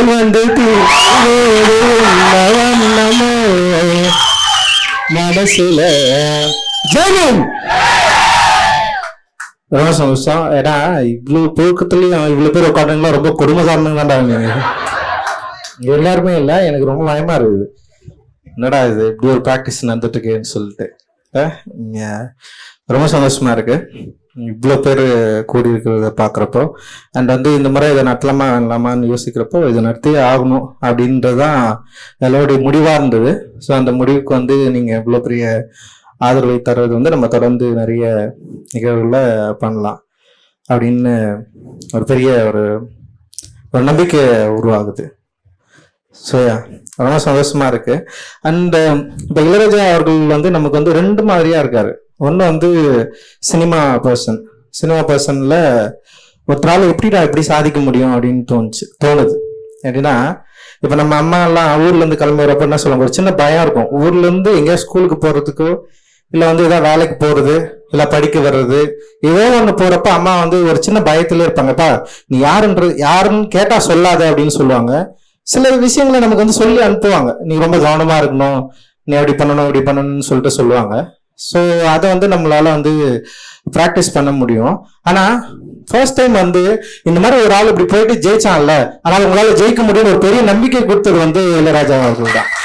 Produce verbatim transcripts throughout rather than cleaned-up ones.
வந்து வண்ணமோ மனசுல ஜெயம். ரொம்ப சந்தோஷம். ஏன்னா இவ்வளவு தூக்கத்துலயும் இவ்வளவு பேர் உட்காந்துங்களா ரொம்ப கொடுமைக்காரனுங்க தான்டாங்க எல்லாருமே. இல்லை, எனக்கு ரொம்ப பயமா இருக்குது. என்னடா இது இப்படி ஒரு ப்ராக்டிஸ் நடந்துட்டு இருக்கேன்னு சொல்லிட்டு ரொம்ப சந்தோஷமா இருக்கு இவ்வளோ பேர் கூடி இருக்கிறத பார்க்குறப்போ. அண்ட் வந்து இந்த முறை இதை நடத்தலாமா வேணலாமான்னு யோசிக்கிறப்போ இதை நடத்தியே ஆகணும் அப்படின்றதான் எல்லாருடைய முடிவாக இருந்தது. ஸோ அந்த முடிவுக்கு வந்து நீங்கள் இவ்வளோ பெரிய ஆதரவை தர்றது வந்து நம்ம தொடர்ந்து நிறைய நிகழ்வுகளை பண்ணலாம் அப்படின்னு ஒரு பெரிய ஒரு ஒரு நம்பிக்கை உருவாகுது. ஸோ ரொம்ப சந்தோஷமா இருக்கு. அண்ட் இப்போ இளையராஜா அவர்கள் வந்து நமக்கு வந்து ரெண்டு மாதிரியா இருக்காரு. ஒன்று வந்து சினிமா பர்சன். சினிமா பர்சன்ல ஒருத்தரால் எப்படிடா எப்படி சாதிக்க முடியும் அப்படின்னு தோணுச்சு தோணுது எப்படின்னா, இப்போ நம்ம அம்மா எல்லாம் ஊர்ல இருந்து கிளம்பி வரப்போ என்ன சொல்லுவாங்க, ஒரு சின்ன பயம் இருக்கும். ஊர்ல இருந்து எங்கேயா ஸ்கூலுக்கு போறதுக்கோ இல்லை வந்து ஏதாவது வேலைக்கு போறது இல்லை படிக்க வர்றது ஏதோ ஒன்று போறப்ப அம்மா வந்து ஒரு சின்ன பயத்திலே இருப்பாங்கப்பா, நீ யாருன்றது யாருன்னு கேட்டா சொல்லாத அப்படின்னு சொல்லுவாங்க. சில விஷயங்களை நமக்கு வந்து சொல்லி அனுப்புவாங்க, நீ ரொம்ப கவனமா இருக்கணும், நீ அப்படி பண்ணணும் இப்படி பண்ணணும்னு சொல்லிட்டு சொல்லுவாங்க. ஸோ அதை வந்து நம்மளால வந்து ப்ராக்டிஸ் பண்ண முடியும். ஆனா ஃபர்ஸ்ட் டைம் வந்து இந்த மாதிரி ஒரு ஆள் இப்படி போயிட்டு ஜெயிச்சான்ல, ஆனால் உங்களால ஜெயிக்க முடியும் ஒரு பெரிய நம்பிக்கை கொடுத்தது வந்து இளையராஜா அவர்கள் தான்.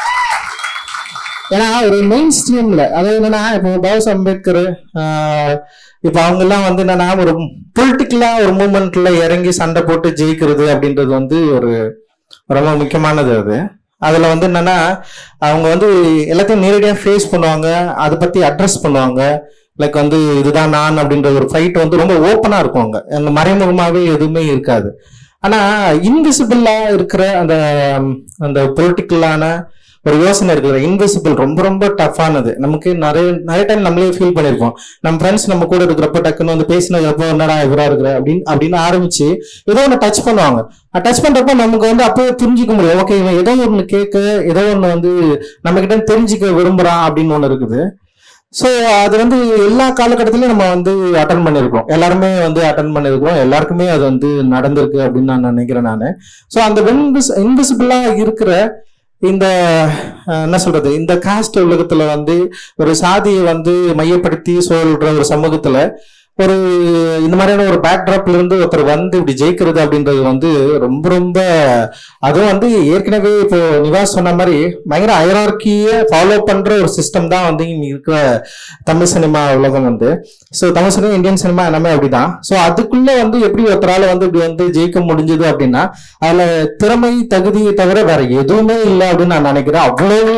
ஏன்னா ஒரு மெயின் ஸ்ட்ரீம்ல அதாவது என்னன்னா, இப்போ பாபா அம்பேத்கர் இப்போ அவங்க எல்லாம் வந்து என்னன்னா ஒரு பொலிட்டிக்கலா ஒரு மூவ்மெண்ட்ல இறங்கி சண்டை போட்டு ஜெயிக்கிறது அப்படின்றது வந்து ஒரு ரொம்ப முக்கியமானது. அது அதுல வந்து என்னன்னா அவங்க வந்து எல்லாத்தையும் நேரடியாக ஃபேஸ் பண்ணுவாங்க, அதை பத்தி அட்ரஸ் பண்ணுவாங்க. லைக் வந்து இதுதான் நான் அப்படின்ற ஒரு ஃபைட் வந்து ரொம்ப ஓப்பனா இருக்குவாங்க, அந்த மறைமுகமாவே எதுவுமே இருக்காது. ஆனா இன்விசிபிளா இருக்கிற அந்த அந்த பொலிட்டிக்கலான ஒரு யோசனை இருக்கிற இன்விசிபிள் ரொம்ப ரொம்ப டஃப்பானது. நமக்கு நிறைய நிறைய டைம் நம்மளே ஃபீல் பண்ணியிருப்போம். நம்ம ஃப்ரெண்ட்ஸ் நம்ம கூட இருக்கிறப்ப டக்குன்னு வந்து பேசினதுப்போ என்னடா இவரா இருக்கிற அப்படின்னு அப்படின்னு ஆரம்பிச்சு ஏதோ ஒன்று டச் பண்ணுவாங்க. டச் பண்றப்ப நமக்கு வந்து அப்பவே புரிஞ்சிக்க முடியும், ஓகே இவன் ஏதோ ஒன்று கேட்க ஏதோ ஒன்று வந்து நம்ம கிட்ட தெரிஞ்சுக்க விரும்புறான் அப்படின்னு ஒன்று இருக்குது. ஸோ அது வந்து எல்லா காலகட்டத்திலையும் நம்ம வந்து அட்டன் பண்ணியிருக்கோம், எல்லாருமே வந்து அட்டன் பண்ணியிருக்கோம், எல்லாருக்குமே அது வந்து நடந்திருக்கு அப்படின்னு நான் நினைக்கிறேன் நான். ஸோ அந்த இன்விஸ் இன்விசிபிளா இருக்கிற இந்த என்ன சொல்றது, இந்த காஸ்ட் உலகத்துல வந்து ஒரு சாதியை வந்து மையப்படுத்தி சொல்ற ஒரு சமூகத்துல ஒரு இந்த மாதிரியான ஒரு பேக்ட்ராப்ல இருந்து ஒருத்தர் வந்து இப்படி ஜெயிக்கிறது அப்படின்றது வந்து ரொம்ப ரொம்ப அதுவும் வந்து ஏற்கனவே இப்போ நிவாஸ் சொன்ன மாதிரி பயங்கர ஹைரார்க்கியை ஃபாலோ பண்ற ஒரு சிஸ்டம் தான் வந்து இங்க இருக்கிற தமிழ் சினிமா உலகம் வந்து. So Tamil cinema Indian cinema எல்லாமே அப்படிதான். ஸோ அதுக்குள்ள வந்து எப்படி ஒருத்தரால வந்து இப்படி வந்து ஜெயிக்க முடிஞ்சது அப்படின்னா அதுல திறமை தகுதியை தவிர வேற எதுவுமே இல்லை அப்படின்னு நான் நினைக்கிறேன். அவ்வளவு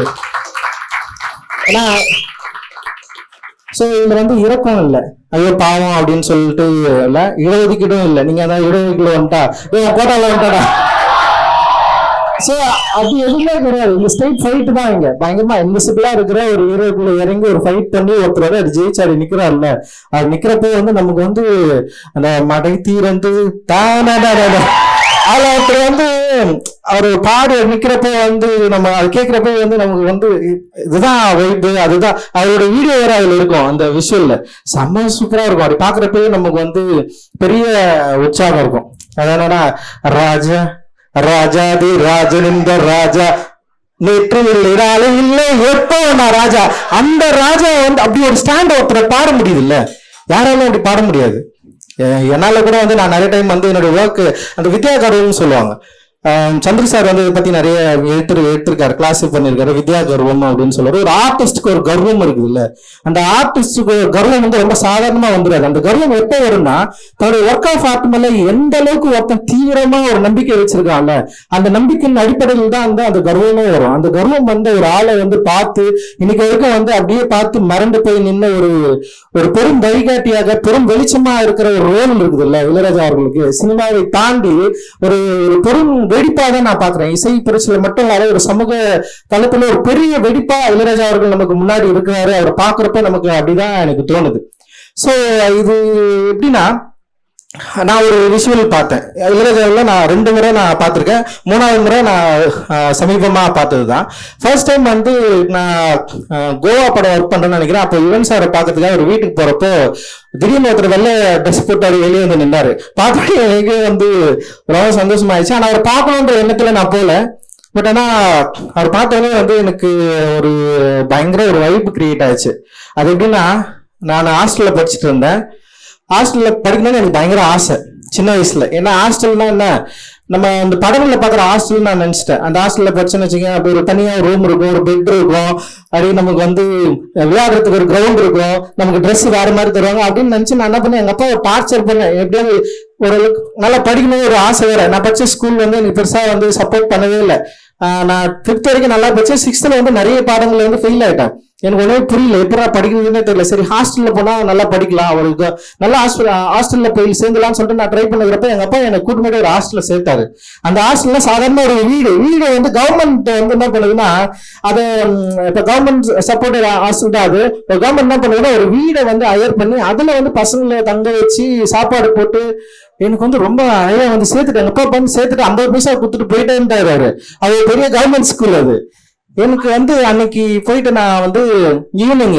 ஏன்னா ஸோ இதுல வந்து இறக்கம் இல்லை, ஐயோ பாவம் அப்படின்னு சொல்லிட்டு இல்லை, இடஒதுக்கீடும் இல்லை. நீங்க அதான் இடஒதுக்கீடு வந்துட்டா கோட்டால வந்துட்டாடா, ஸோ அது எதுவுமே கிடையாது. இந்த ஸ்ட்ரெயிட் ஃபைட் தான். இங்க பயங்கரமா இன்விசிபிளா இருக்கிற ஒரு ஹீரோக்குள்ள இறங்கி ஒரு ஃபைட் பண்ணி ஒருத்தர் அது ஜெயிச்சு அது நிக்கிறாருல்ல, அது நிக்கிறப்போ வந்து நமக்கு வந்து அந்த மடை தீரந்து தானே அதுல ஒருத்தர் வந்து அவரு பாடு நிக்கிறப்போ வந்து நம்ம அது கேட்கிறப்போ வந்து நமக்கு வந்து இதுதான் வைப்பு, அதுதான் அவரோட வீடியோ வேற அதுல இருக்கும், அந்த விஷுவல்ல செம்ம சூப்பரா இருக்கும். அப்படி பாக்குறப்போ நமக்கு வந்து பெரிய உற்சாகம் இருக்கும். அதனால ராஜா ராஜாதி ராஜனிந்த ராஜா நேற்று இல்லை நாளை இல்லை எப்போ நான் ராஜா, அந்த ராஜா வந்து அப்படி ஒரு ஸ்டாண்ட் ஒருத்தரை பாட முடியுது இல்ல, யாராலும் அப்படி பாட முடியாது. என்னால கூட வந்து நான் நிறைய டைம் வந்து என்னோட ஒர்க் அந்த வித்யாகர்வம்னு சொல்லுவாங்க, சந்திர சார் வந்து இதை பத்தி நிறைய எடுத்து எடுத்திருக்காரு, கிளாஸ் பண்ணிருக்காரு. வித்யா கர்வம் அப்படின்னு சொல்றாரு. ஒரு ஆர்டிஸ்டுக்கு ஒரு கர்வம் இருக்குது இல்ல, அந்த ஆர்டிஸ்டுக்கு கர்வம் வந்து ரொம்ப சாதாரணமா வந்துடாது. அந்த கர்வம் எப்ப வரும்னா தன்னுடைய ஒர்க் ஆஃப் ஆர்ட் மேல எந்த அளவுக்கு ஒருத்தன் தீவிரமா ஒரு நம்பிக்கை வச்சிருக்கான்ல, அந்த நம்பிக்கையின் அடிப்படையில் தான் வந்து அந்த கர்வமே வரும். அந்த கர்வம் வந்து ஒரு ஆளை வந்து பார்த்து இன்னைக்கு வரைக்கும் வந்து அப்படியே பார்த்து மறந்து போய் நின்ன ஒரு ஒரு பெரும் வழிகாட்டியாக பெரும் வெளிச்சமா இருக்கிற ஒரு ரோல் இருக்குது இல்ல இளையராஜா அவர்களுக்கு. சினிமாவை தாண்டி ஒரு பெரும் வெடிப்பா தான் நான் பாக்குறேன். இசை புரட்சியில மட்டும் இல்லாத ஒரு சமூக தளத்துல ஒரு பெரிய வெடிப்பா இளையராஜா அவர்கள் நமக்கு முன்னாடி இருக்கிறாரு. அவரை பாக்குறப்ப நமக்கு அப்படிதான் எனக்கு தோணுது. சோ இது எப்படின்னா நான் ஒரு விஷுவல் பார்த்தேன். இளையராஜாவில் நான் ரெண்டு முறை நான் பார்த்துருக்கேன். மூணாவது முறை நான் சமீபமாக பார்த்தது தான். ஃபர்ஸ்ட் டைம் வந்து நான் கோவா படம் ஒர்க் பண்ணுறேன்னு நினைக்கிறேன். அப்போ யுவன் சாரை பார்க்கறதுக்காக ஒரு வீட்டுக்கு போகிறப்போ திடீர்னு ஒருத்தர் வெள்ளை ட்ரெஸ் போட்டு அவர் வெளியே வந்து நின்னாரு. பார்த்துட்டு எனக்கு வந்து ரொம்ப சந்தோஷமாயிடுச்சு. ஆனால் அவர் பார்க்கணுன்ற எண்ணத்தில் நான் போகல. பட் ஆனால் அவர் பார்த்தோன்னே வந்து எனக்கு ஒரு பயங்கர ஒரு வைப்பு கிரியேட் ஆயிடுச்சு. அது எப்படின்னா, நான் ஹாஸ்டலில் படிச்சுட்டு இருந்தேன். ஹாஸ்டலில் படிக்கணும்னு எனக்கு பயங்கர ஆசை சின்ன வயசுல. ஏன்னா ஹாஸ்டல்னா என்ன, நம்ம அந்த படங்கள்ல பாக்குற ஹாஸ்டல் நான் நினைச்சிட்டேன். அந்த ஹாஸ்டல்ல படிச்சேன்னு வச்சுக்கேன், அப்படி ஒரு தனியா ரூம் இருக்கும், ஒரு பெட் இருக்கும், அப்படி நமக்கு வந்து விளையாடுறதுக்கு ஒரு கிரவுண்ட் இருக்கும், நமக்கு ட்ரெஸ் வேற மாதிரி தருவாங்க அப்படின்னு நினைச்சு நான் என்ன பண்ணேன், எங்க அப்பா டார்ச்சர் பண்ணேன். எப்படியாவது ஓரளவுக்கு நல்லா படிக்கணும் ஒரு ஆசை வேற. நான் படிச்ச ஸ்கூல் வந்து எனக்கு பெருசா வந்து சப்போர்ட் பண்ணவே இல்லை. நான் ஃபிஃப்த் வரைக்கும் நல்லா படிச்சேன். சிக்ஸ்த்ல வந்து நிறைய பாடங்கள்ல வந்து ஃபெயில் ஆயிட்டேன். எனக்கு ஒன்றும் புரியல, எப்படா படிக்கிறதுன்னே தெரியல. சரி ஹாஸ்டல்ல போனா நல்லா படிக்கலாம், அவளுக்கு நல்லா ஹாஸ்டல் ஹாஸ்டல்ல போய் சேர்ந்துலாம்னு சொல்லிட்டு நான் ட்ரை பண்ணுறப்ப எங்க அப்பா எனக்கு கூட்டு போய் ஒரு ஹாஸ்டல்ல சேர்த்தாரு. அந்த ஹாஸ்டல்ல சாதாரண ஒரு வீடு வீடு வந்து கவர்மெண்ட் வந்து என்ன பண்ணுதுன்னா, அதை இப்ப கவர்மெண்ட் சப்போர்ட் ஹாஸ்டல் தான். அது கவர்மெண்ட் என்ன பண்ணுதுன்னா, ஒரு வீடை வந்து ஹையர் பண்ணி அதுல வந்து பசங்களை தங்க வச்சு சாப்பாடு போட்டு எனக்கு வந்து ரொம்ப ஐயா வந்து சேர்த்துட்டு எங்க அப்பா வந்து சேர்த்துட்டு ஐம்பது பைசா கொடுத்துட்டு போயிட்டே இருந்தாரு. அவரு அது பெரிய கவர்மெண்ட் ஸ்கூல். அது எனக்கு வந்து அன்னைக்கு போயிட்டு நான் வந்து ஈவினிங்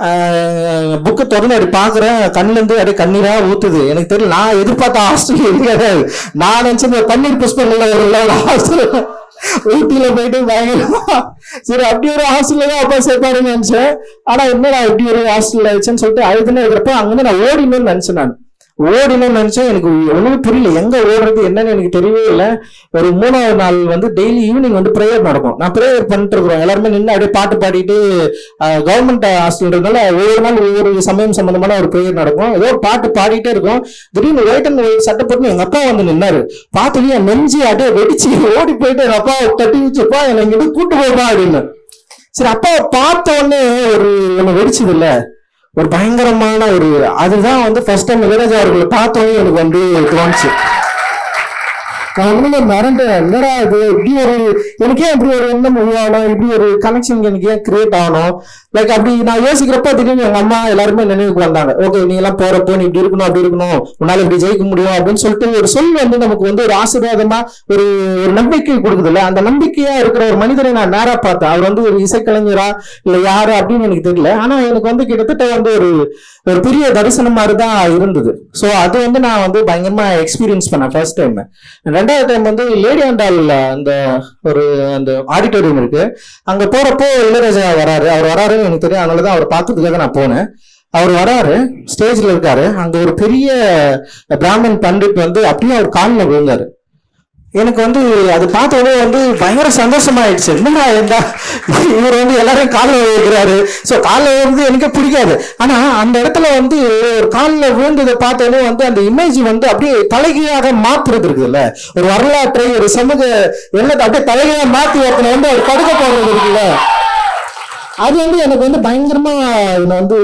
புக்கு தொடர்ந்து அப்படி பாக்குறேன், கண்ணுல இருந்து அப்படியே கண்ணீரா ஊத்துது. எனக்கு தெரியல, நான் எதிர்பார்த்த ஹாஸ்டல் கிடையாது. நான் நினைச்சது பன்னீர் புஷ்பங்கள்ல ஒரு ஹாஸ்டல் ஊட்டியில போயிட்டு பயங்கரமா சரி அப்படி ஒரு ஹாஸ்டல்ல தான் அப்பா சேர்ப்பாருன்னு நினைச்சேன். ஆனா என்னடா இப்படி ஒரு ஹாஸ்டல் ஆயிடுச்சுன்னு சொல்லிட்டு அழுதுன்னு இருக்கிறப்ப அங்கிருந்து நான் ஓடினு நினைச்சேன். நான் ஓடினு நினைச்சேன். எனக்கு ஒண்ணுமே புரியல, எங்க ஓடுறது என்னன்னு எனக்கு தெரியவே இல்லை. ஒரு மூணாவது நாள் வந்து டெய்லி ஈவினிங் வந்து ப்ரேயர் நடக்கும். நான் ப்ரேயர் பண்ணிட்டு இருக்கிறோம், எல்லாருமே நின்று அப்படியே பாட்டு பாடிட்டு, கவர்மெண்ட் ஹாஸ்டல்ன்றதுனால ஒவ்வொரு நாள் ஒவ்வொரு சமயம் சம்பந்தமான ஒரு ப்ரேயர் நடக்கும். ஏதோ ஒரு பாட்டு பாடிட்டே இருக்கும். திடீர்னு ஒயிட் அண்ட் ஒயிட் சட்டை போட்டு எங்க அப்பா வந்து நின்னாரு. பார்த்துட்டு என் நெஞ்சு அப்படியே வெடிச்சு ஓடி போயிட்டு எங்க அப்பா தட்டி வச்சுப்பா என்னை இங்கிட்டு கூட்டு போய்ப்பா அப்படின்னு. சரி அப்பாவை பார்த்த உடனே ஒரு ஒண்ணு வெடிச்சது இல்ல, ஒரு பயங்கரமான ஒரு அதுதான் வந்து ஃபர்ஸ்ட் டைம் இளையராஜா அவர்களை பார்த்தோன்னே எனக்கு வந்து தோணுச்சு. நான் ஒண்ணுமே மறந்தேன், என்னடா இது இப்படி ஒரு எனக்கே இப்படி ஒரு எண்ணம் உருவாகணும், இப்படி ஒரு கனெக்ஷன் எனக்கு ஏன் கிரியேட் ஆகணும். லைக் அப்படி நான் யோசிக்கிறப்ப திடீர்னு எங்க அம்மா எல்லாருமே நினைவுக்கு வந்தாங்க. ஓகே நீ எல்லாம் போறப்போ நீ இப்படி இருக்கணும் அப்படி இருக்கணும், உன்னால இப்படி ஜெயிக்க முடியும் அப்படின்னு சொல்லிட்டு ஒரு சொல் வந்து நமக்கு வந்து ஒரு ஆசீர்வாதமா ஒரு ஒரு நம்பிக்கை கொடுக்குது இல்ல. அந்த நம்பிக்கையா இருக்கிற ஒரு மனிதரை நான் நேரா பார்த்தேன். அவர் வந்து ஒரு இசைக்கலைஞரா இல்ல யாரு அப்படின்னு எனக்கு தெரியல. ஆனா எனக்கு வந்து கிட்டத்தட்ட வந்து ஒரு ஒரு பெரிய தரிசனம் மாதிரி தான் இருந்தது. ஸோ அது வந்து நான் வந்து பயங்கரமா எக்ஸ்பீரியன்ஸ் பண்ணேன் ஃபர்ஸ்ட் டைம். ரெண்டாவது டைம் வந்து லேடி ஆண்டால் அந்த ஒரு அந்த ஆடிட்டோரியம் இருக்கு, அங்க போறப்போ இளையராஜா வராரு. அவர் வராருன்னு எனக்கு தெரியும், அதனாலதான் அவர் பார்க்கறதுக்காக நான் போனேன். அவர் வராரு, ஸ்டேஜ்ல இருக்காரு. அங்க ஒரு பெரிய பிராமன் பண்டிட் வந்து அப்படியே அவர் காலில் விழுந்தாரு. எனக்கு வந்து அது பார்த்த உடனே வந்து பயங்கர சந்தோஷமாயிடுச்சு. என்னடா இருந்தா இவர் வந்து எல்லாரையும் காலில் விழுகிறாரு. ஸோ காலில் விழுந்து எனக்கு பிடிக்காது. ஆனா அந்த இடத்துல வந்து ஒரு காலில் விழுந்ததை பார்த்த உடனே வந்து அந்த இமேஜ் வந்து அப்படியே தலைகீழாக மாத்துறது இருக்குல்ல, ஒரு வரலாற்றை ஒரு சமூக எண்ணத்தை அப்படியே தலைகீழாக மாத்தி ஒருத்தனை வந்து அவர் படுக்க போடுறது இருக்குல்ல, அது வந்து எனக்கு வந்து பயங்கரமா என்னை வந்து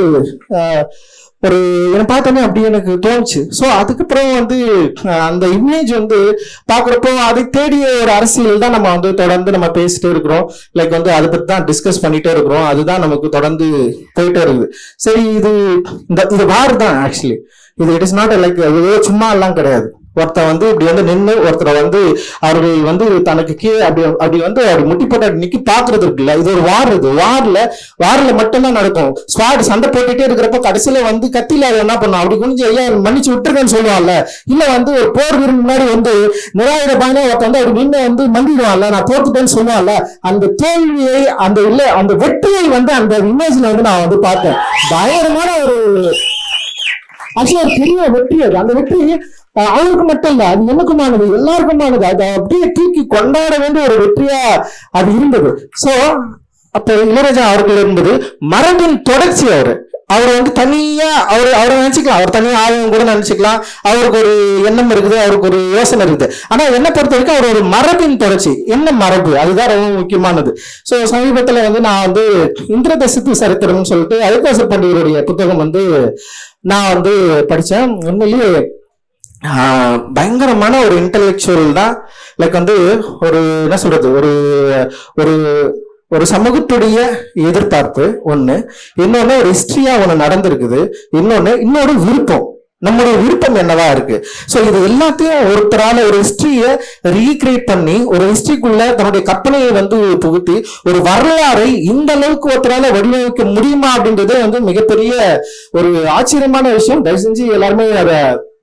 ஒரு என்னை பார்த்தோன்னே அப்படி எனக்கு தோணுச்சு. ஸோ அதுக்கப்புறம் வந்து அந்த இமேஜ் வந்து பார்க்குறப்போ அதை தேடிய ஒரு அரசியல் தான் நம்ம வந்து தொடர்ந்து நம்ம பேசிட்டே இருக்கிறோம். லைக் வந்து அதை பற்றி தான் டிஸ்கஸ் பண்ணிட்டே இருக்கிறோம். அதுதான் நமக்கு தொடர்ந்து போயிட்டே இருக்குது. சரி இது இந்த இது வார் தான் ஆக்சுவலி. இது இட் இஸ் நாட் லைக் சும்மா எல்லாம் கிடையாது. ஒருத்தர் வந்து இப்படி வந்து நின்று ஒருத்தரை வந்து அவர்கள் வந்து தனக்கு கீழே அப்படி அப்படி வந்து அப்படி முட்டி போட்டு அப்படி நிக்கி பாக்குறது இருக்குல்ல, இது ஒரு வார். இது வார்ல வார்ல மட்டும்தான் நடக்கும். ஸ்வாட் சண்டை போட்டுட்டே இருக்கிறப்ப கடைசியில வந்து கத்தில என்ன பண்ணும், அப்படி குனிஞ்சு ஐயா மன்னிச்சு விட்டுருக்கேன்னு சொல்லுவான்ல, இல்ல வந்து ஒரு போர் வீரன் முன்னாடி வந்து நிராயுத பாயனா ஒருத்த வந்து அப்படி நின்று வந்து மந்திடுவான்ல, நான் தோத்துட்டேன்னு சொல்லுவான்ல, அந்த தோல்வியை அந்த இல்ல அந்த வெற்றியை வந்து அந்த இமேஜ்ல வந்து நான் வந்து பார்த்தேன். பயங்கரமான ஒரு ஆக்சுவலா பெரிய வெற்றி அது. அந்த வெற்றி அவருக்கு மட்டும் இல்ல, அது எனக்குமானது, எல்லாருக்குமானது. அதை அப்படியே தூக்கி கொண்டாட வேண்டிய ஒரு வெற்றியா அது இருந்தது. சோ அப்ப இளையராஜா அவர்கள் இருந்தது மரபின் தொடர்ச்சி. அவரு அவரை வந்து தனியா அவரு அவரை நினைச்சுக்கலாம், அவர் தனியா ஆளுங்க கூட நினைச்சுக்கலாம், அவருக்கு ஒரு எண்ணம் இருக்குது, அவருக்கு ஒரு யோசனை இருக்குது. ஆனா என்ன பொறுத்த வரைக்கும் அவர் ஒரு மரபின் தொடர்ச்சி. என்ன மரபு, அதுதான் ரொம்ப முக்கியமானது. சோ சமீபத்துல வந்து நான் வந்து இந்திரதசித்து சரித்திரம்னு சொல்லிட்டு அழுக்காசர் பண்டிகருடைய புத்தகம் வந்து நான் வந்து படிச்சேன். உண்மையிலேயே ஆஹ் பயங்கரமான ஒரு இன்டெலெக்சுவல் தான். லைக் வந்து ஒரு என்ன சொல்றது, ஒரு ஒரு ஒரு சமூகத்துடைய எதிர்பார்ப்பு ஒண்ணு, இன்னொன்னு ஒரு ஹிஸ்டரியா ஒண்ணு நடந்திருக்குது, இன்னொன்னு இன்னொரு விருப்பம். நம்முடைய விருப்பம் என்னவா இருக்கு. சோ இது எல்லாத்தையும் ஒருத்தரால ஒரு ஹிஸ்டரியை ரீக்ரியேட் பண்ணி ஒரு ஹிஸ்டரிக்குள்ள தன்னுடைய கற்பனையை வந்து புகுத்தி ஒரு வரலாறை இந்த அளவுக்கு ஒருத்தரால வடிவமைக்க முடியுமா அப்படின்றது வந்து மிகப்பெரிய ஒரு ஆச்சரியமான விஷயம். தயவு செஞ்சு எல்லாருமே அதை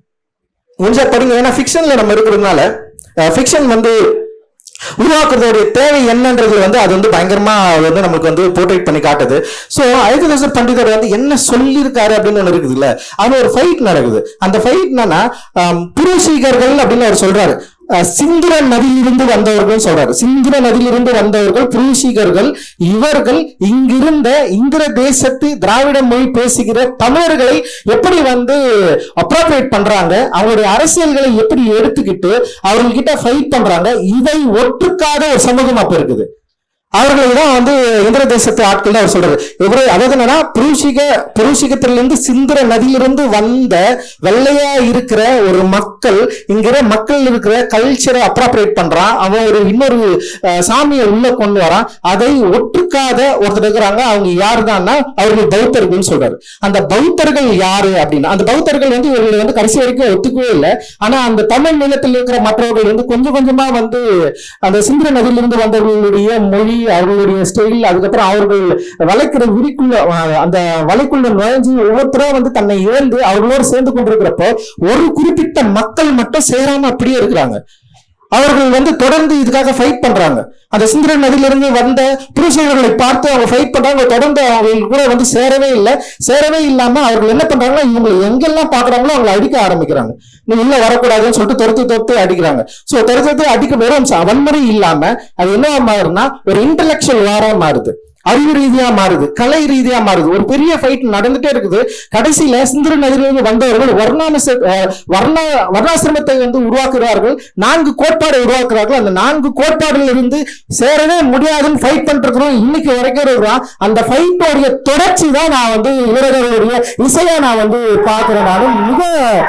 கொஞ்சம் படிங்க. ஏன்னா ஃபிக்ஷன்ல நம்ம இருக்கிறதுனால ஃபிக்ஷன் வந்து உருவாக்குறதோடைய தேவை என்னன்றது வந்து அது வந்து பயங்கரமா வந்து நமக்கு வந்து போர்ட்ரேட் பண்ணி காட்டுது. சோ அயோத்திதாசர் பண்டிதர் வந்து என்ன சொல்லியிருக்காரு அப்படின்னு ஒண்ணு இருக்குது இல்ல, அது ஒரு ஃபைட் நடக்குது. அந்த ஃபைட் என்னன்னா புருஷீகர்கள் அப்படின்னு அவர் சொல்றாரு. சிந்திர நதியிலிருந்து வந்தவர்கள் சொல்றாரு. சிந்திர நதியிலிருந்து வந்தவர்கள் புருஷீகர்கள். இவர்கள் இங்கிருந்த இந்திர தேசத்து திராவிட மொழி பேசுகிற தமிழர்களை எப்படி வந்து அப்ராப்ரியேட் பண்றாங்க, அவங்களுடைய அரசியல்களை எப்படி எடுத்துக்கிட்டு அவர்கள்கிட்ட ஃபைட் பண்றாங்க. இதை ஒற்றுக்காத ஒரு சமூகம் அப்ப இருக்குது. அவர்களை தான் வந்து இந்திர தேசத்து ஆட்கள் அவர் சொல்றாரு. இவரு அதாவது என்னன்னா புருஷிக புருஷிகத்திலிருந்து சிந்திர நதியிலிருந்து வந்த வெள்ளையா இருக்கிற ஒரு மக்கள் இங்கிற மக்கள் இருக்கிற கல்ச்சரை அப்ராப்ரேட் பண்றான். அவன் ஒரு இன்னொரு சாமியை உள்ள கொண்டு வரான். அதை ஒற்றுக்காத ஒருத்தர் இருக்கிறாங்க. அவங்க யாருதான்னா அவர்கள் பௌத்தர்கள் சொல்றாரு. அந்த பௌத்தர்கள் யாரு அப்படின்னா அந்த பௌத்தர்கள் வந்து இவர்கள் வந்து கடைசி வரைக்கும் ஒத்துக்கவே இல்லை. ஆனா அந்த தமிழ் நிலத்தில் இருக்கிற மற்றவர்கள் வந்து கொஞ்சம் கொஞ்சமா வந்து அந்த சிந்திர நதியிலிருந்து வந்தவர்களுடைய மொழி, அவர்களுடைய ஸ்டைல், அதுக்கப்புறம் அவர்கள் வளைக்கிற விரிக்குள்ள அந்த வலைக்குள்ள நுழைஞ்சு ஒவ்வொருத்தரும் வந்து தன்னை இழந்து அவர்களோடு சேர்ந்து கொண்டிருக்கிறப்போ ஒரு குறிப்பிட்ட மக்கள் மட்டும் சேராம அப்படியே இருக்கிறாங்க. அவர்கள் வந்து தொடர்ந்து இதுக்காக ஃபைட் பண்றாங்க. அந்த சிந்திர நதியிலிருந்து வந்த புருஷர்களை பார்த்து அவங்க ஃபைட் பண்றாங்க. தொடர்ந்து அவங்க கூட வந்து சேரவே இல்லை. சேரவே இல்லாம அவர்கள் என்ன பண்றாங்கன்னா இவங்களை எங்கெல்லாம் பாக்குறாங்களோ அவங்களை அடிக்க ஆரம்பிக்கிறாங்க. நீ உள்ள வரக்கூடாதுன்னு சொல்லிட்டு தொடுத்து தொடுத்து அடிக்கிறாங்க. சோ தொடுத்து அடிக்க வெறும் வன்முறை இல்லாம அது என்ன மாறுதுன்னா ஒரு இன்டலெக்சுவல் வாரா மாறுது, அறிவு ரீதியா மாறுது, கலை ரீதியா மாறுது. ஒரு பெரிய ஃபைட் நடந்துட்டே இருக்குது. கடைசியில சிந்திர நதியிலிருந்து வந்தவர்கள் வர்ணாம வர்ணா வர்ணாசிரமத்தை வந்து உருவாக்குறார்கள். நான்கு கோட்பாடை உருவாக்குறார்கள். அந்த நான்கு கோட்பாடுல இருந்து சேரவே முடியாதுன்னு ஃபைட் பண்ணிட்டு இருக்கிறோம். இன்னைக்கு வரைக்கும் இருக்கிறோம். அந்த ஃபைட்டோடைய தொடர்ச்சி தான் நான் வந்து இளைஞர்களுடைய இசையா நான் வந்து பாக்குறேன். நானும் மிக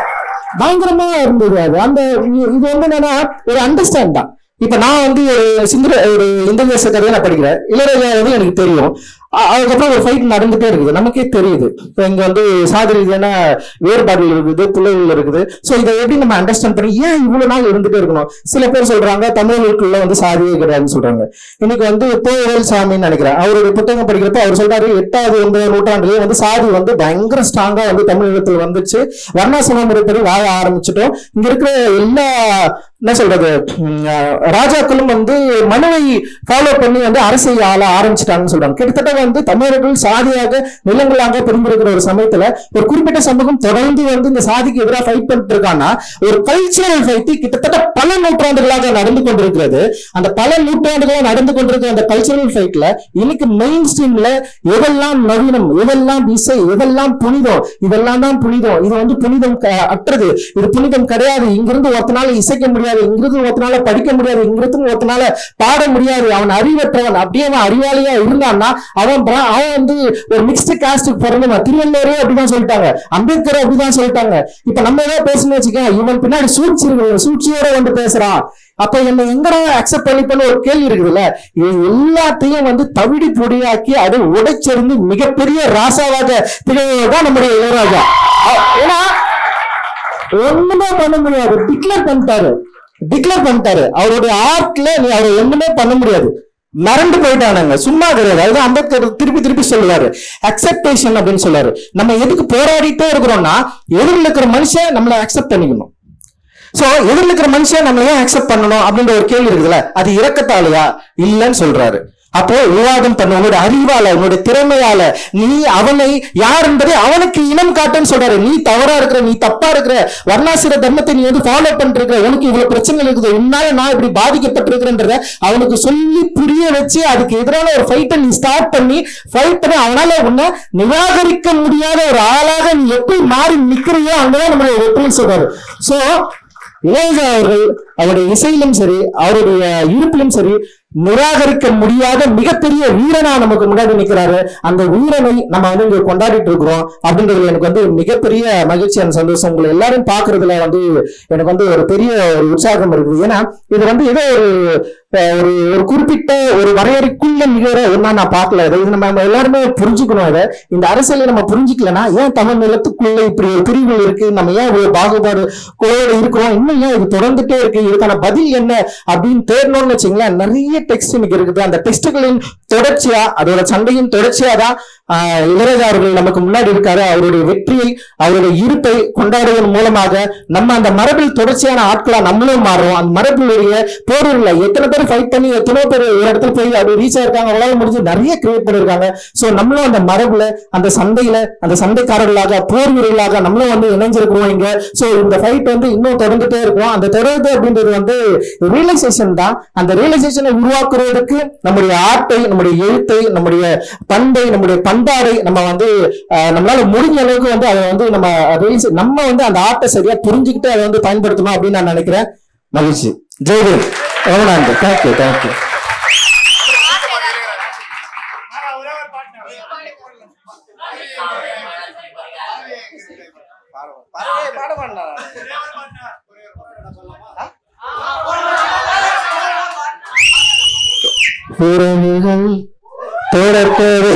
பயங்கரமா இருந்தது அது. அந்த இது வந்து என்னன்னா ஒரு அண்டர்ஸ்டாண்ட் தான். இப்ப நான் வந்து ஒரு சிந்திர ஒரு இந்திர தேச கதையை நான் படிக்கிறேன். இளையராஜா வந்து எனக்கு தெரியும். அதுக்கப்புறம் ஒரு ஃபைட் நடந்துட்டே இருக்குது, நமக்கே தெரியுது. இப்போ இங்க வந்து சாதி ரீதியான வேறுபாடுகள் இருக்குது, பிள்ளைகள் இருக்குது. ஸோ இதை எப்படி நம்ம அண்டர்ஸ்டாண்ட் பண்ணி ஏன் இவ்வளவு நாள் இருந்துட்டே இருக்கணும்? சில பேர் சொல்றாங்க தமிழர்களுக்குள்ள வந்து சாதியே கிடையாதுன்னு சொல்றாங்க. இன்னைக்கு வந்து போவேல் சாமின்னு நினைக்கிறேன், அவருடைய புத்தகம் படிக்கிறப்ப அவர் சொல்றாரு எட்டாவது ஒன்பது நூற்றாண்டுலேயே வந்து சாதி வந்து பயங்கர ஸ்ட்ராங்கா வந்து தமிழகத்தில் வந்துச்சு. வர்ணாசிரம முறைப்படி வாழ ஆரம்பிச்சிட்டோம். இங்க இருக்கிற எல்லா என்ன சொல்றது ராஜாக்களும் வந்து மனுவை ஃபாலோ பண்ணி வந்து அரசியல் ஆள ஆரம்பிச்சிட்டாங்கன்னு சொல்றாங்க. கிட்டத்தட்ட வந்து தமிழர்கள் சாதியாக நிலங்களாக பிரிந்திருக்கிற ஒரு சமயத்துல ஒரு குறிப்பிட்ட சமூகம் தொடர்ந்து வந்து இந்த சாதிக்கு எதிராக ஃபைட் பண்ணிட்டு இருக்காங்கன்னா ஒரு கல்ச்சரல் ஃபைட் கிட்டத்தட்ட பல நூற்றாண்டுகளாக நடந்து கொண்டிருக்கிறது. அந்த பல நூற்றாண்டுகளாக நடந்து கொண்டிருக்கிற அந்த கல்ச்சரல் ஃபைட்ல இன்னைக்கு மெயின் ஸ்ட்ரீம்ல எதெல்லாம் நவீனம், எதெல்லாம் இசை, எதெல்லாம் புனிதம், இதெல்லாம் தான் புனிதம். இது வந்து புனிதம் அற்றது, இது புனிதம் கிடையாது. இங்கிருந்து ஒருத்தனால இசைக்க முடியாது, இங்கிருந்து ஒருத்தனால படிக்க முடியாது, இங்கிருந்து ஒருத்தனால பாட முடியாது, அவன் அறிவற்றவன். அப்படியே அவன் அறிவாளியா இருந்தான்னா அவன் அவன் வந்து ஒரு மிக்ஸ்டு காஸ்டுக்கு பிறந்தவன். திருவள்ளுவரே அப்படிதான் சொல்லிட்டாங்க, அம்பேத்கர் அப்படிதான் சொல்லிட்டாங்க. இப்ப நம்ம ஏதாவது பேசணும்னு வச்சுக்க இவன் பின்னாடி சூழ்ச்சி இருக்கு, சூழ்ச்சியோட வந்து பேசுறான். அப்ப என்ன எங்கடா அக்செப்ட் பண்ணிப்பன்னு ஒரு கேள்வி இருக்குதுல்ல. இது எல்லாத்தையும் வந்து தவிடி பொடியாக்கி அதை உடைச்செறிந்து மிகப்பெரிய ராசாவாக திகழ்வதுதான் நம்முடைய இளையராஜா. ஏன்னா ஒண்ணுமே பண்ண முடியாது, டிக்ளேர் பண்ணிட்டாரு டிக்ளேர் பண்ணிட்டாரு அவருடைய ஆர்ட்ல நீ அவரை ஒண்ணுமே பண்ண முடியாது. மறந்து போயிட்டானுங்க, சும்மா கிடையாது. அதுதான் அம்பேத்கர் திருப்பி திருப்பி சொல்லுவாரு அக்செப்டேஷன் அப்படின்னு சொல்லுவாரு. நம்ம எதுக்கு போராடிட்டே இருக்கிறோம்னா எதிரில் இருக்கிற மனுஷன் நம்மளை அக்செப்ட் பண்ணிக்கணும். சோ எதிரில் இருக்கிற மனுஷன் நம்மள ஏன் அக்செப்ட் பண்ணணும் அப்படின்ற ஒரு கேள்வி இருக்குதுல்ல, அது இரக்கத்தாலையா இல்லைன்னு சொல்றாரு. அப்போ விவாதம் பண்ண உன்னோட அறிவால உன்னோட திறமையால நீ அவனை யார் என்பதை அவனுக்கு இனம் காட்டுன்னு சொல்றாரு. நீ தவறா இருக்கிற, நீ தப்பா இருக்கிற, வர்ணாசிர தர்மத்தை நீ வந்து ஃபாலோ பண்ணிட்டு இருக்கிற, உனக்கு இவ்வளவு பிரச்சனை இருக்குது, உன்னால நான் இப்படி பாதிக்கப்பட்டிருக்கிறேன்றத அவனுக்கு சொல்லி புரிய வச்சு அதுக்கு எதிரான ஒரு ஃபைட்டை நீ ஸ்டார்ட் பண்ணி ஃபைட் பண்ணி அவனால உன்னை நிராகரிக்க முடியாத ஒரு ஆளாக நீ எப்படி மாறி நிக்கிறியோ அங்கதான் நம்மளுடைய வெற்றின்னு சொல்றாரு. சோ இளையராஜா அவர்கள் அவருடைய இசையிலும் சரி அவருடைய இருப்பிலும் சரி நிராகரிக்க முடியாத மிகப்பெரிய வீரனா நமக்கு முன்னாடி நிற்கிறாரு. அந்த வீரனை நம்ம வந்து இங்க கொண்டாடிட்டு இருக்கிறோம் அப்படின்றது எனக்கு வந்து மிகப்பெரிய மகிழ்ச்சியான சந்தோஷம். உங்களை எல்லாரும் பாக்குறதுல வந்து எனக்கு வந்து ஒரு பெரிய ஒரு உற்சாகம் இருக்குது. ஏன்னா இது வந்து ஏதோ ஒரு ஒரு ஒரு குறிப்பிட்ட ஒரு வரையறைக்குள்ள நிகழ ஒன்னா நான் பார்க்கல. இது நம்ம எல்லாருமே புரிஞ்சுக்கணும். இதை இந்த அரசியலை நம்ம புரிஞ்சுக்கலன்னா ஏன் தமிழ் நிலத்துக்குள்ள இப்படி ஒரு பிரிவுகள் இருக்கு, நம்ம ஏன் ஒரு பாகுபாடு குழுவோட இருக்கிறோம், இன்னும் ஏன் இது தொடர்ந்துட்டே இருக்கு, இதுக்கான பதில் என்ன அப்படின்னு தேடணும்னு வச்சுங்களேன். நிறைய டெக்ஸ்ட் இன்னைக்கு இருக்குது. அந்த டெக்ஸ்டுகளின் தொடர்ச்சியா, அதோட சண்டையின் தொடர்ச்சியா தான் ஆஹ் இளையராஜா அவர்கள் நமக்கு முன்னாடி இருக்காரு. அவருடைய வெற்றியை, அவருடைய இருப்பை கொண்டாடுவதன் மூலமாக நம்ம அந்த மரபில் தொடர்ச்சியான ஆட்களா நம்மளும் மாறுறோம். அந்த மரபிலுடைய போரில் எத்தனை பேர் ஃபைட் பண்ணி எத்தனை பேர் ஒரு இடத்துல போய் அப்படி ரீச் ஆயிருக்காங்க, அவங்களால முடிஞ்சு நிறைய கிரியேட் பண்ணிருக்காங்க. சோ நம்மளும் அந்த மரபுல, அந்த சண்டையில, அந்த சண்டைக்காரர்களாக, போர் வீரர்களாக நம்மளும் வந்து இணைஞ்சிருக்கிறோம் இங்க. சோ இந்த ஃபைட் வந்து இன்னும் தொடர்ந்துட்டே இருக்கும். அந்த தொடர்ந்து அப்படின்றது வந்து ரியலைசேஷன் தான். அந்த ரியலைசேஷனை உருவாக்குறதுக்கு நம்முடைய ஆர்ட்டை, நம்முடைய எழுத்தை, நம்முடைய பண்பை, நம்முடைய பண்பாடை நம்ம வந்து நம்மளால முடிஞ்ச அளவுக்கு வந்து அதை வந்து நம்ம நம்ம வந்து அந்த ஆர்ட்டை சரியா புரிஞ்சுக்கிட்டு அதை வந்து பயன்படுத்தணும் அப்படின்னு நான் நினைக்கிறேன். மகிழ்ச்சி. ஜெயதேவ், ரொம்ப நன்றி. Thank you thank you. உறவுகள் தொடர்பது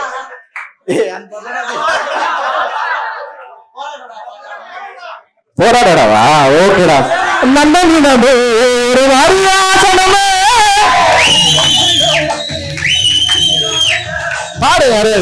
போராடவா? ஓகேடா. நல்ல ஒரு வாரியாசனமே பாடு யாரு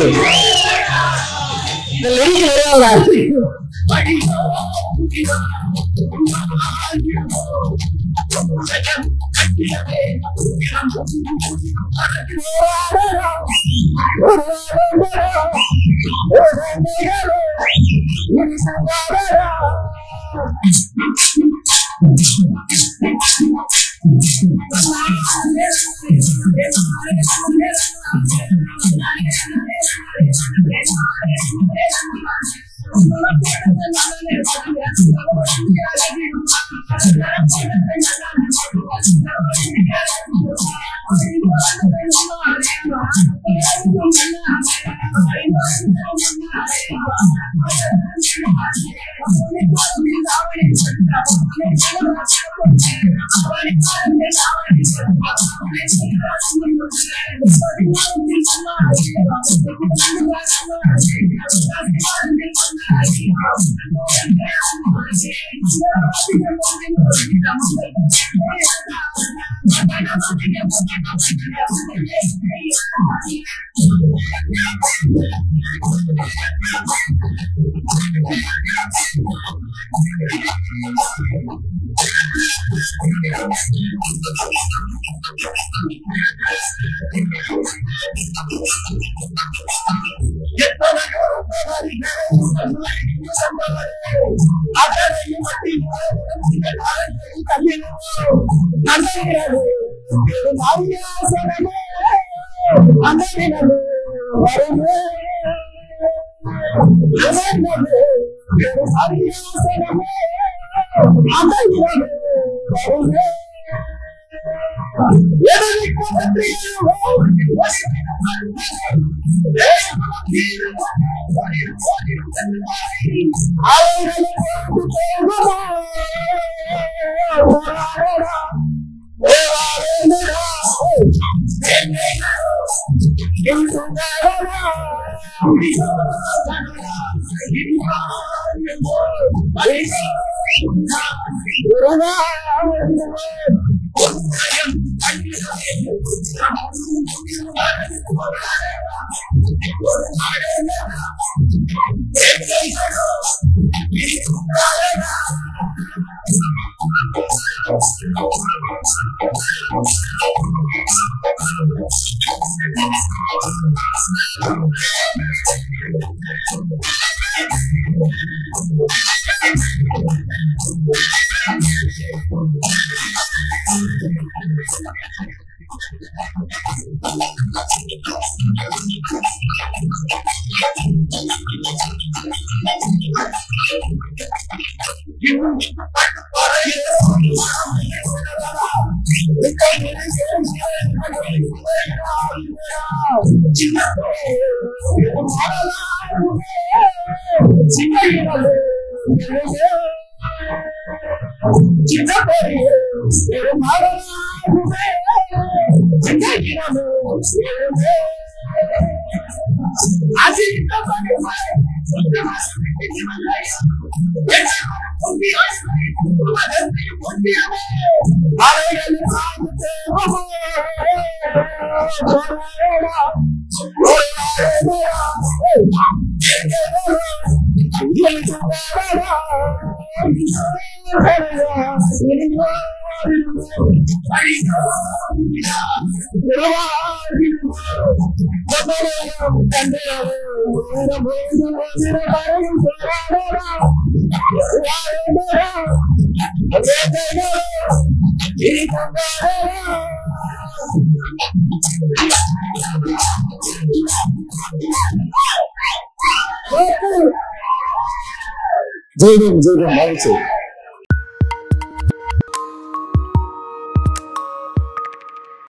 ஜெய்தம் ஜெய்தம் மகிழ்ச்சி.